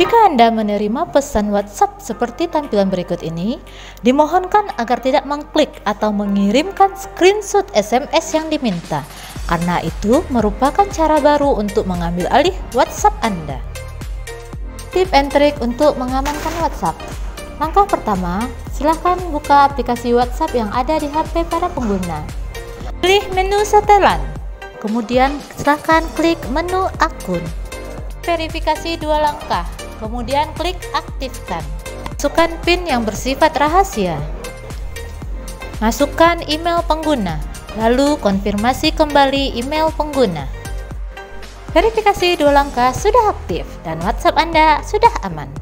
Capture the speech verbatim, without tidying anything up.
Jika Anda menerima pesan WhatsApp seperti tampilan berikut ini, dimohonkan agar tidak mengklik atau mengirimkan screenshot S M S yang diminta, karena itu merupakan cara baru untuk mengambil alih WhatsApp Anda. Tip and trik untuk mengamankan WhatsApp. Langkah pertama, silakan buka aplikasi WhatsApp yang ada di H P para pengguna. Pilih menu setelan, kemudian silakan klik menu akun. Verifikasi dua langkah, kemudian klik aktifkan. Masukkan PIN yang bersifat rahasia. Masukkan email pengguna, lalu konfirmasi kembali email pengguna. Verifikasi dua langkah sudah aktif dan WhatsApp Anda sudah aman.